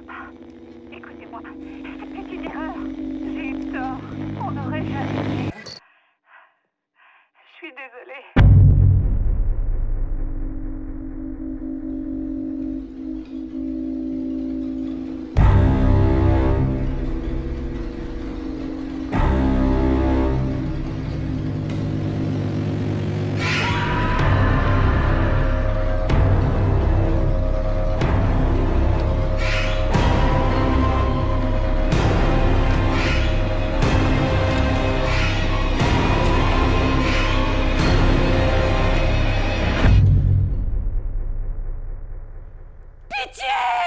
Écoutez-moi, c'était une erreur. J'ai eu tort. On n'aurait jamais dû. Je suis désolée. Pitié!